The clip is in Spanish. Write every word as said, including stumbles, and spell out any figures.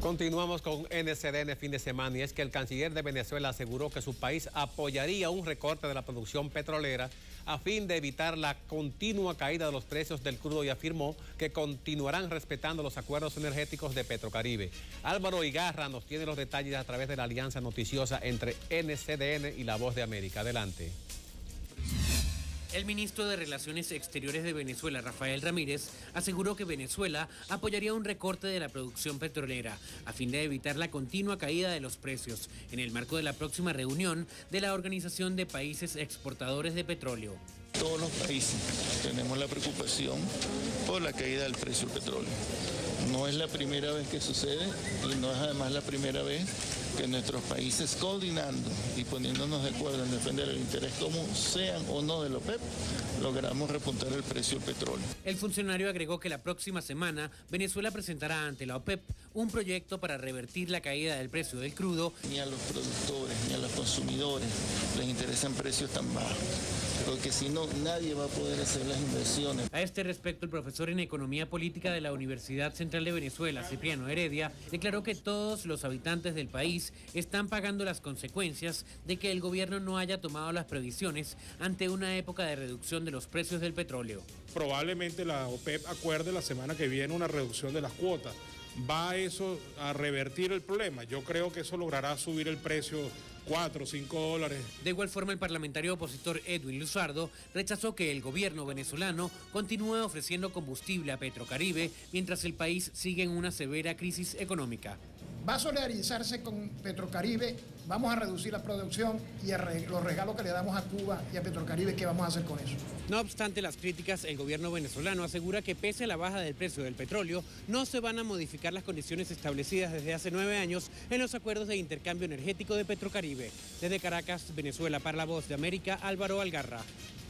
Continuamos con N C D N fin de semana y es que el canciller de Venezuela aseguró que su país apoyaría un recorte de la producción petrolera a fin de evitar la continua caída de los precios del crudo y afirmó que continuarán respetando los acuerdos energéticos de Petrocaribe. Álvaro Igarra nos tiene los detalles a través de la alianza noticiosa entre N C D N y La Voz de América. Adelante. El ministro de Relaciones Exteriores de Venezuela, Rafael Ramírez, aseguró que Venezuela apoyaría un recorte de la producción petrolera a fin de evitar la continua caída de los precios en el marco de la próxima reunión de la Organización de Países Exportadores de Petróleo. Todos los países tenemos la preocupación por la caída del precio del petróleo. No es la primera vez que sucede y no es además la primera vez que nuestros países, coordinando y poniéndonos de acuerdo en defender el interés común, sean o no de la OPEP, logramos repuntar el precio del petróleo. El funcionario agregó que la próxima semana Venezuela presentará ante la OPEP un proyecto para revertir la caída del precio del crudo. Ni a los productores ni a los consumidores les interesan precios tan bajos, porque si no, nadie va a poder hacer las inversiones. A este respecto, el profesor en Economía Política de la Universidad Central de Venezuela, Cipriano Heredia, declaró que todos los habitantes del país están pagando las consecuencias de que el gobierno no haya tomado las previsiones ante una época de reducción de los precios del petróleo. Probablemente la OPEP acuerde la semana que viene una reducción de las cuotas. ¿Va eso a revertir el problema? Yo creo que eso logrará subir el precio cuatro o cinco dólares. De igual forma, el parlamentario opositor Edwin Luzardo rechazó que el gobierno venezolano continúe ofreciendo combustible a Petrocaribe mientras el país sigue en una severa crisis económica. Va a solidarizarse con Petrocaribe, vamos a reducir la producción y los regalos que le damos a Cuba y a Petrocaribe, ¿qué vamos a hacer con eso? No obstante las críticas, el gobierno venezolano asegura que pese a la baja del precio del petróleo, no se van a modificar las condiciones establecidas desde hace nueve años en los acuerdos de intercambio energético de Petrocaribe. Desde Caracas, Venezuela, para La Voz de América, Álvaro Algarra.